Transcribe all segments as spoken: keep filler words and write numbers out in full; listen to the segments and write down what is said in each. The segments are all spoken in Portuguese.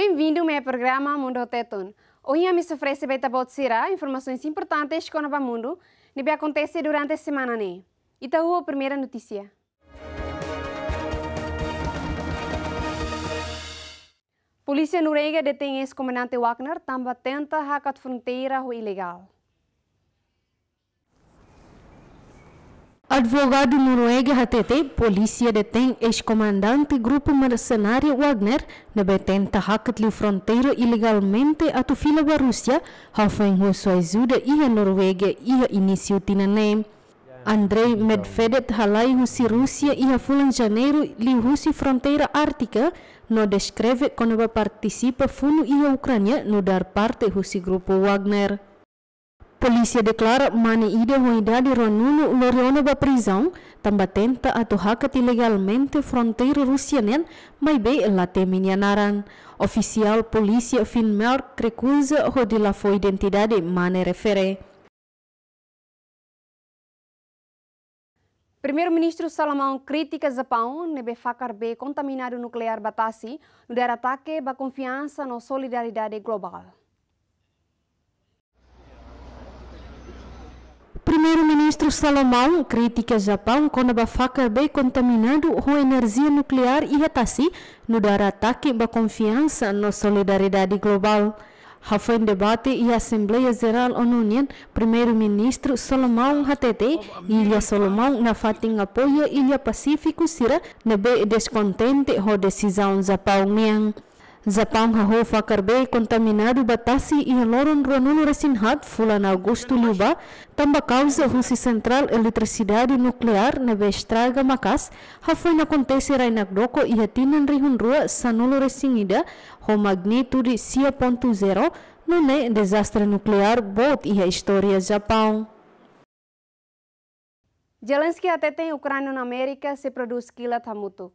Bem-vindo ao meu programa Mundo Roteton. Hoje me oferece beta botsira informações importantes com o mundo que vai acontecer durante a semana. Então, a primeira notícia. Polícia Noruega detém ex-comandante Wagner, também tenta hackear fronteira ilegal. Advogado noruega H T T, polícia detém ex-comandante grupo mercenário Wagner, que tenta hackear fronteira ilegalmente a tu fila da Rússia, havendo sua ajuda e a Noruega e a início tinane. Andrei Medvedev halai husi Rússia e a fulan janeiro li husi fronteira ártica, no descreve quando participa funo e a Ucrânia no dar parte husi grupo Wagner. Polícia declara mani ida huidade ronulo loriona ba prisão, também tenta atuhakat ilegalmente fronteira russianen, mas bem lá teminianaran. Oficial polícia Finnmark recusa hodila foi identidade mane refere. Primeiro-ministro Salomão critica Japão nebe fakar be contaminado nuclear batasi no dar ataque ba confiança no solidariedade global. Primeiro-ministro Salomão critica Japão quando a faca bem contaminado com energia nuclear e retasi no dar ataque ba confiança na solidariedade global. Hafo em debate e Assembleia Geral ONU, Primeiro-ministro Salomão H T T, Ilha Salomão na fating apoia Ilha Pacífico sira nebe descontente com decisão Japão niang. Japão haho fakar be contaminado batasi e loron ronulo resinhat fulan agosto luba tamba causa husi central eletricidade nuclear nebe estraga makas hafo na acontece rainak doko e hatinan rihun rua sanulo resingida ho magnitude seis ponto zero no ne desastre nuclear bot e a história Japão. Zelensky até tem Ucrânia na América se produz quilat hamutuk.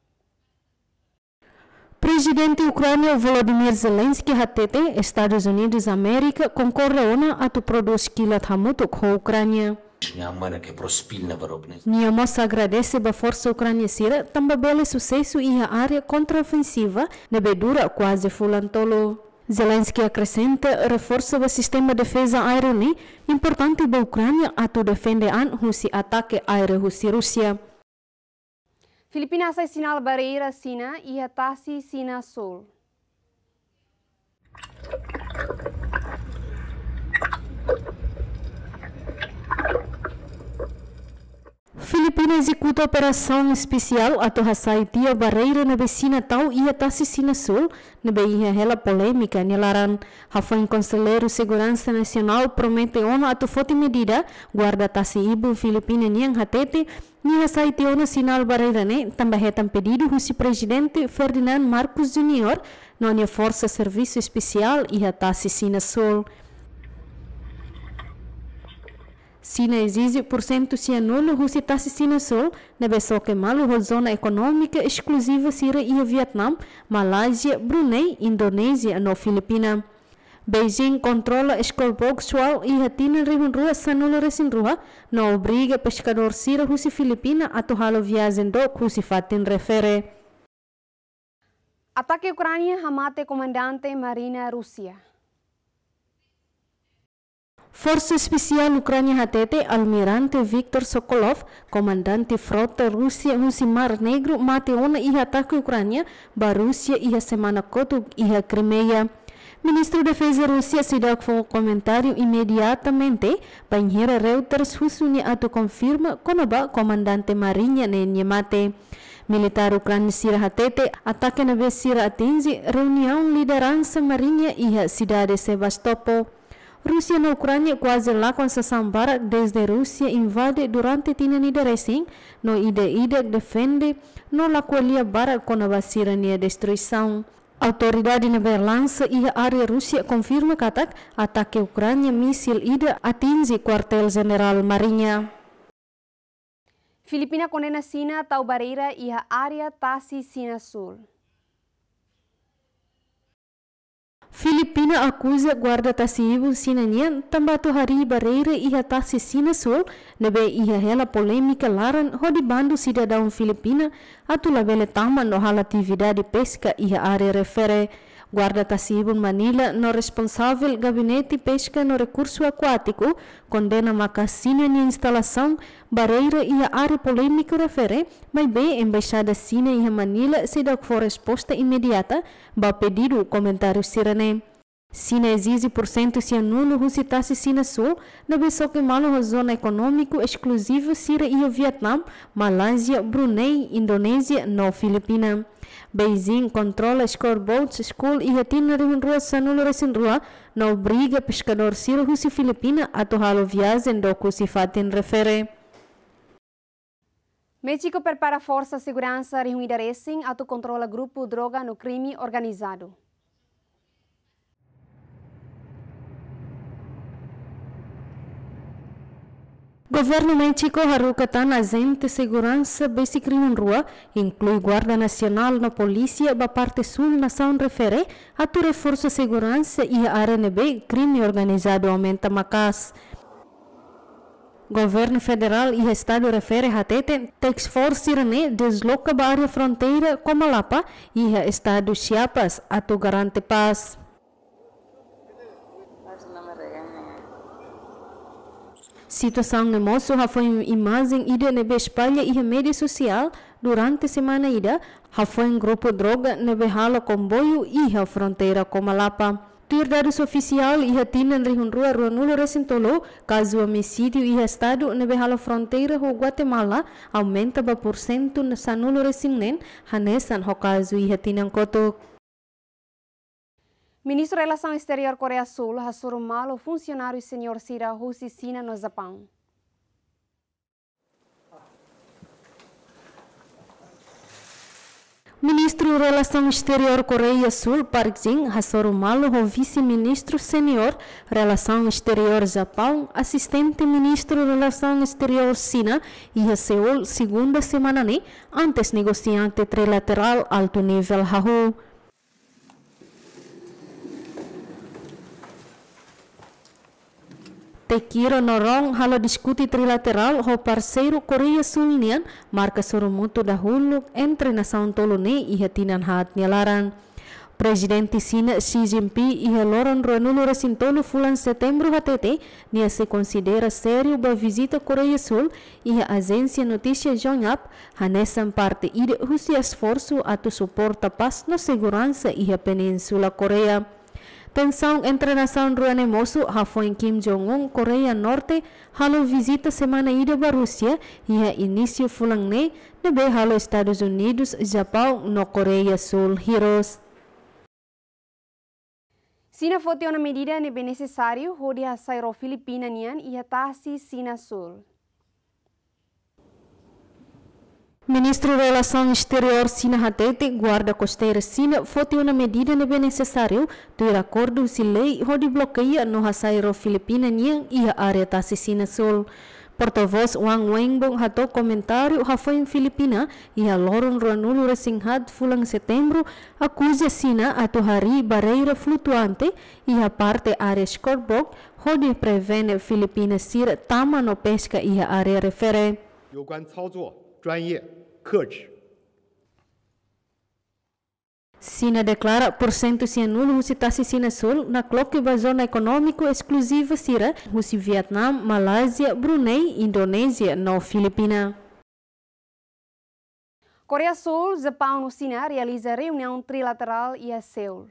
Presidente ucraniano Volodymyr Zelensky H T T, Estados Unidos da América, concorre a tu produz quilat hamutuk com a Ucrânia. Niamos agradece a força ucraniana sira, também belo sucesso e a área contraofensiva, nebe dura quase fulantolo. Zelensky acrescenta reforça o sistema de defesa aéreo, importante para a Ucrânia a tu defender an husi ataque aéreo husi Rússia. Filipinas sai sinal barreira Sina e a Tassi Sina Sul. Filipinas executa operação especial a Tohasaitia barreira na vecina Tau e a Tassi Sina Sul, na beia hela polêmica nelaran. Hafo conselheiro segurança nacional promete ona a tu foto medida guarda Tassi Ibu Filipina niang hatete ni hasaiti ona sinal barreira ne também retam pedido husi presidente Ferdinand Marcos Junior nonia força serviço especial e a Tassi Sina Sul. Sina exige por cento se anulo husi Tassi Sina Sul na besoque malu ho zona econômica exclusiva sira e Vietnam, Malásia, Brunei, Indonésia no Filipina. Beijing controla escola sexual e hatina rihun rua sanulo resin rua no obriga pescador sira husi Filipina a tohalo viagem do husi fatin refere. Ataque Ucrânia hamate comandante Marina Rússia. Força Especial Ucrânia H T T, Almirante Viktor Sokolov, comandante frota Rússia husi Mar Negro, mate ona e ataque Ucrânia, ba Rússia e a semana kotuk e a Crimeia. Ministro da Defesa Rússia se dá com comentário imediatamente, banheira Reuters husuni ato confirma quando ba comandante Marinha nenye mate. Militar Ucrânia sira H T T, ataque na vez sira atinge reunião liderança Marinha e a cidade Sebastopol. Rússia na Ucrânia quase lá com a barat desde Rússia invade durante tinanida racing, no ida-ida defende, no la qualia barat com a vacina e a destruição. Autoridade na Berlança e a área Rússia confirma que ataque, ataque Ucrânia míssil ida atinge quartel-general Marinha. Filipina condena Sina Tau barreira e a área Tassi Sina Sul. Filipina acusa guarda Tassi Sinanian tambatu hari barreira e a Tassi Sina Sul nebe e a hela polêmica laran hodi bando cidadão Filipina atu labele tama no hala atividade pesca e a área refere Guarda Tasibun Manila no responsável Gabinete Pesca no Recurso Aquático condena Macasina na instalação barreira e a área polêmica refere, mas bem a Embaixada Sina e Manila se dá for resposta imediata ba pedido comentário Sirane. Sina exige por cento se anulo Husitasi Sina Sul na beso que malo a zona econômico exclusivo Sira e o Vietnam, Malásia, Brunei, Indonésia, no Filipina. Beijing controla scoreboats school e retina rua sanulo resin rua na obriga pescador Sira Husi Filipina a tohalo viagem do Kusifatin refere. México prepara força de segurança reunida recém a controla grupo droga no crime organizado. Governo México harukatan agente segurança basic riun rua, inclui Guarda Nacional na Polícia ba parte sul nação refere a tu reforço segurança e a R N B crime organizado aumenta macas. Governo Federal e Estado refere a tete Task Force Sirene desloca ba área fronteira com Malapa e a Estado Chiapas a tu garante paz. Situação no moço foi imagem ida nebe espalha e a mídia social durante a semana ida foi um grupo droga nebe hala comboio e a fronteira com Malapa. Tur dados oficial e a tina rihun rua rua nulo recentolo caso homicídio e estado nebe hala fronteira com Guatemala aumenta ba por cento na sanulo recinen hanesan ho caso e a tina koto. Ministro da Relação Exterior Coreia Sul hasuru malo funcionário senhor Sira Husi Sina no Japão. Ministro da Relação Exterior Coreia Sul Park Jin hasuru malo o vice-ministro senior Relação Exterior Japão, assistente ministro da Relação Exterior Sina e a Seul segunda semana ne antes negociante trilateral alto nível hahu. Tekiro norong halo diskuti trilateral ho parceiro Korea Sul nian marca surumutu dahulu entre nação tolone e hatinan hat nialaran. Presidente Sina Xi Jinping e loron renulo recintolo fulan setembro hatete nia se considera sério ba visita Korea Sul e a agência notícia Jonhap hanesan parte ide husi esforço atu suporta paz no segurança e a península Coreia. Tensão entre nação ruanemoso hafoi Kim Jong-un Coreia Norte halo visita semana ida ba Rússia e a início fulang ne nebe halo Estados Unidos Japão no Coreia Sul heroes. Sina fote uma medida nebe necessário hodi a sairo Filipina nian e a tasi Sina Sul. Ministro da Relação Exterior Sina Hatete, Guarda Costeira Sina, fote uma medida nebe necessário ter acordo se lei hodi bloqueia no hasairo Filipina nian e a área tasi Sina Sul. Porta-voz Wang Wenbong hato comentário hafoi em Filipina e a loron ranulo resinghad fulang setembro acusa Sina a tuhari barreira flutuante e a parte área scoreboard hodi prevene Filipina sir tama no pesca e a área refere. 有关操作专业克制。 Sina declara por cento se anulo husi tasi Sina Sul na cloque ba zona econômico exclusiva Sira husi Vietnam, Malásia, Brunei, Indonésia no Filipina. Coreia Sul, Japão no Sina realiza reunião trilateral e a Seul.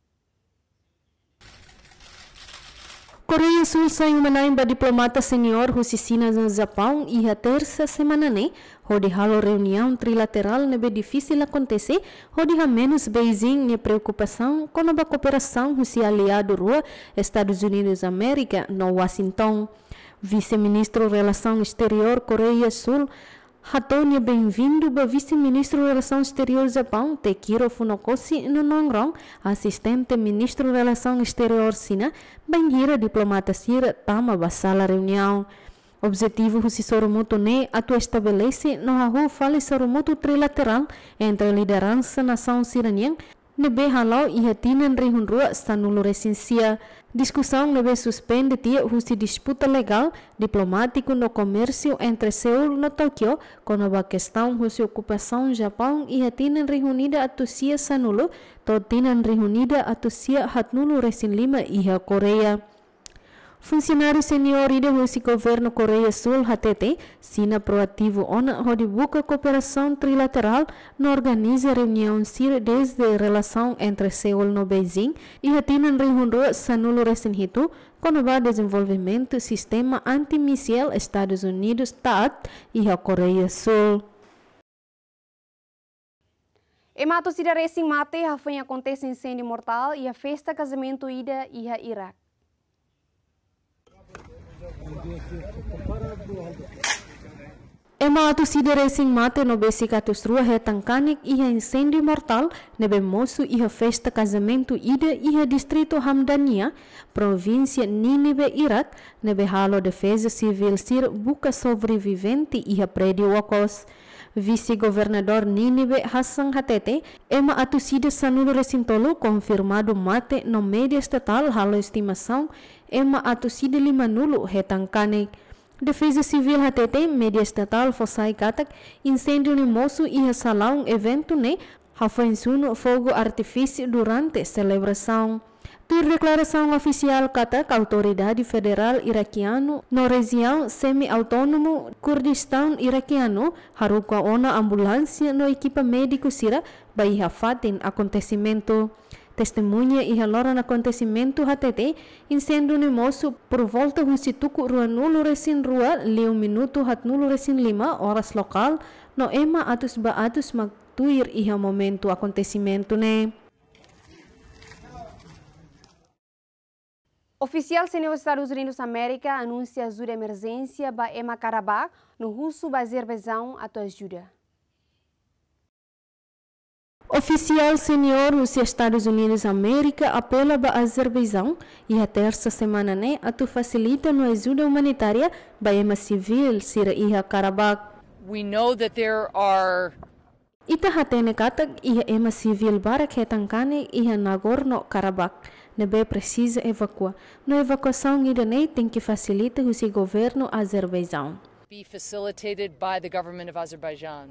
Coreia Sul sai uma ba diplomata senior husi Sina no Japão e a terça semana ne hodi halo reunião trilateral nebe difícil acontecer hodi ha menos Beijing ne preocupação com a cooperação husi aliado rua Estados Unidos América no Washington. Vice-ministro Relação Exterior Coreia Sul Hatonia bem-vindo ba vice-ministro Relação Exterior Japão Tekiro Funakoshi no Nongrong, assistente ministro Relação Exterior Sina, banheira diplomata Sira tama basala reunião. Objetivo husi sorumuto ne atu estabelece no hahu fale sorumuto trilateral entre a liderança nação siranian Nebe halau ia tinan rihun rua sanulu resensia. Discussão nebe suspende tia husi disputa legal diplomático no comércio entre Seul no Tóquio com a questão husi ocupação Japão ia tinan rihunida atusia sanulu to tinan rihunida atusia hatnulu resin lima ia Korea. Funcionário senior ida husi governo Coreia Sul H T T, sina proativo ona ho dibuka cooperação trilateral no organiza reunião sir desde relação entre Seul no Beijing e hatinan rihunro sanulu recém hitu com o desenvolvimento sistema antimissile Estados Unidos T A A D e a Coreia Sul. E mato sida recém mate ha foi acontece incêndio mortal e a festa casamento ida e a Iraque. Ema atu sida racing mate no besi catustrua retancanik iha incêndio mortal nebe moço iha festa casamento ida iha distrito Hamdania, província Nínive, Iraque, nebe halo defesa civil sir buka sobrevivente iha prédio wakos. Vice-governador Nínive Hassan Hatete, ema atu sida sanulu recintolo confirmado mate no média estatal halo estimação ema atu sida lima nulu retangkanek. Defesa Civil H T T, média estatal Fossai Katak, incêndio no moço e salão evento ne, hafansuno fogo artifício durante celebração. Por declaração oficial Katak, autoridade federal iraquiano no região semi-autônomo Kurdistão iraquiano, haruka ona ambulância no equipa médico sira, bai hafatin acontecimento. Testemunha e relora no acontecimento H T T, incêndio no moço por volta do situco rua nulo resin rua, leu minuto hat nulo resin lima, horas local, no ema atus ba atus magtuir iha momento acontecimento ne. Oficial senior Estados Unidos da América anuncia ajuda emergência ba ema Karabakh no russo ba Azerbaijão a tua ajuda. Oficial senior dos Estados Unidos da América apela para Azerbaijão e a terça semana né atu facilita no ajuda humanitária para ema civil sira iha Karabakh. We know that there are Ita hatene katak iha ema civil barak hetankane iha Nagorno-Karabakh nebe precisa evacua. No evacuação ida né tem que facilita o seu governo Azerbaijão. be facilitated by the government of Azerbaijan.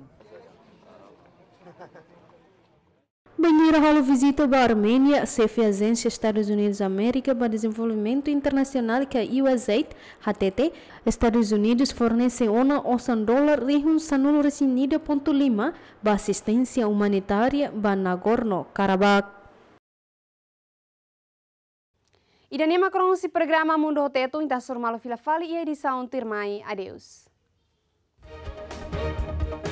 Banheira rolo visita para a Armênia, chefe agência Estados Unidos da América para Desenvolvimento Internacional que é U S A I D, H T T, Estados Unidos fornece ona osan dólar rihun sanul resinida ponto lima para assistência humanitária para Nagorno-Karabakh. E da Nema Cron se programa Mundo Roteto, então, Sormalo Filafali e a edição Tirmai. Adeus.